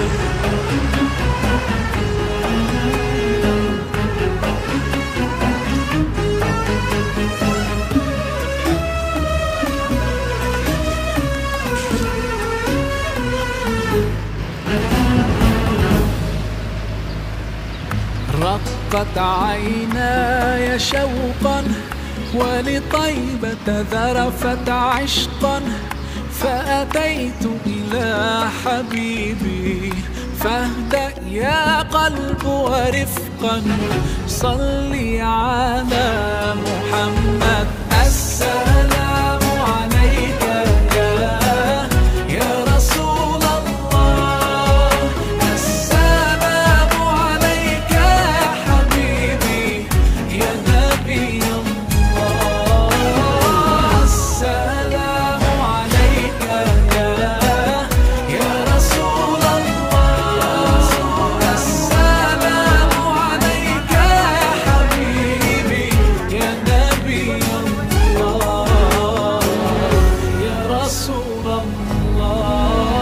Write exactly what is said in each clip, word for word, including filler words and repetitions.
رقت عيناي شوقا ولطيبة ذرفت عشقا، فأتيت إلى حبيبي فاهدأ يا قلب ورفقا، صلي على محمد. السلام عليك يا يا رسول الله، السلام عليك يا حبيبي يا نبي الله، السلام عليك يا يا رسول الله، السلام عليك يا حبيبي يا نبي الله يا رسول الله.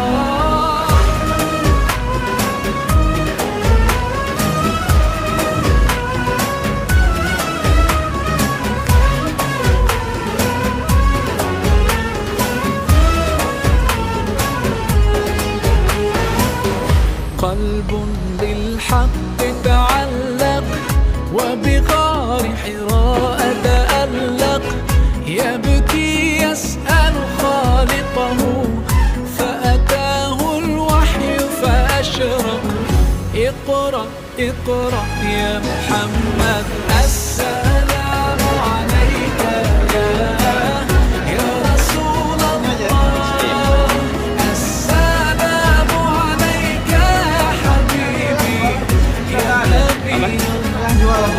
قلب بالحق تعلق وبغار حراء تألق، يبكي يسأل خالقه فأتاه الوحي فأشرق. اقرأ اقرأ يا محمد. السلام عليك يا يا رسول الله، السلام عليك يا حبيبي يا نبي الله،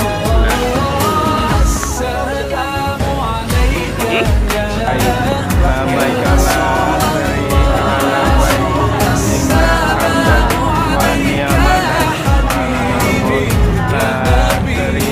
السلام عليك يا يا رسول الله، السلام عليك يا حبيبي يا نبي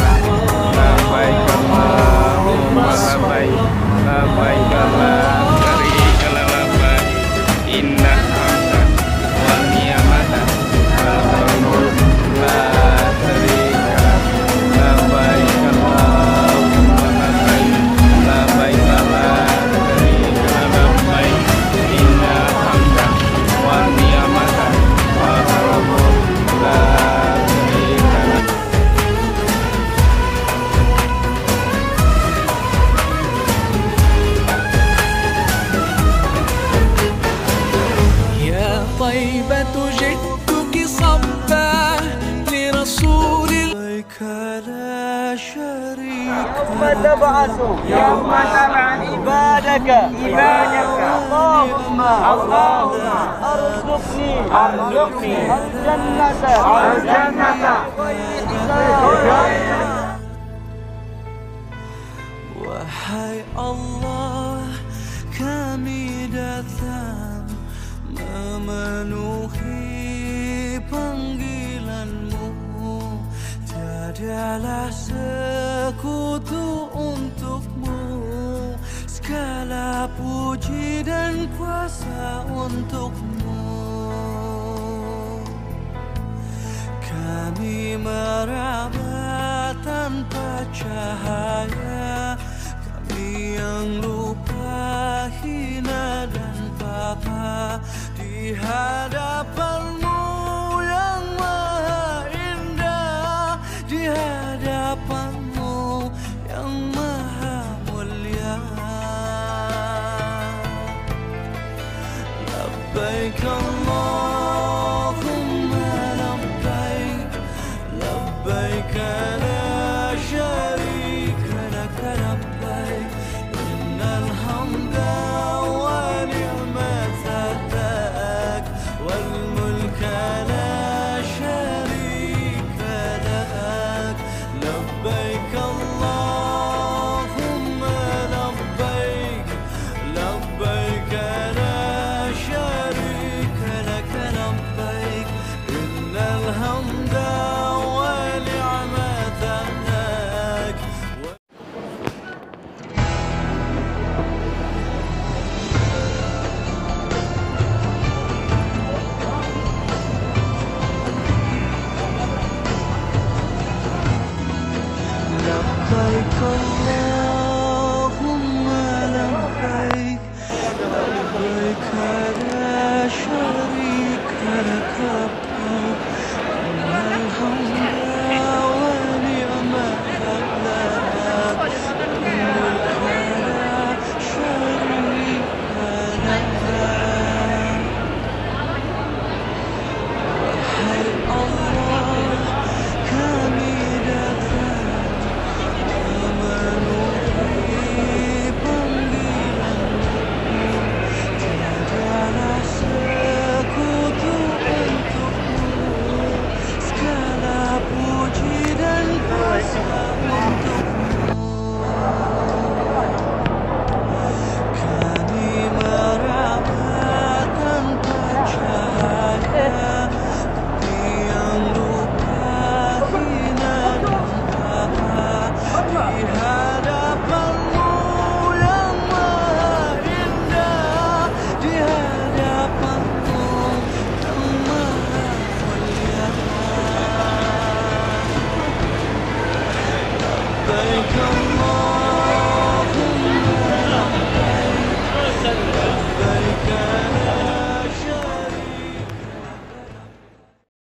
طيبة جئتك صبا لرسول الله لا شريك. يوم تبعث يوم تبعث عبادك عبادك اللهم اللهم ارزقني ارزقني الجنة الجنة. Wahai Allah, kami datang memenuhi panggilanmu, tiadalah sekutu untukmu, segala puji dan kuasa untukmu. Kami meraba tanpa cahaya, kami yang lupa, hina dan papa di hadapanmu yang maha indah, di hadapanmu yang maha mulia. Labbaik Allahumma labbaik, labbaik la syarika laka labbaik, innal hamda wa ni'mata lak wal mulka la syarika lak. Labbaik Allahumma labbaik, labbaik la syarika laka labbaik, innal hamda wa ni'mata lak. لك لبيك